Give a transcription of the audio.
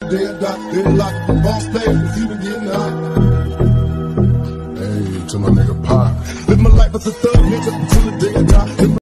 the day I die. They lock the boss players, cause he been getting hot. Hey, to my nigga Pop. Live my life as a thug nigga until the day I die.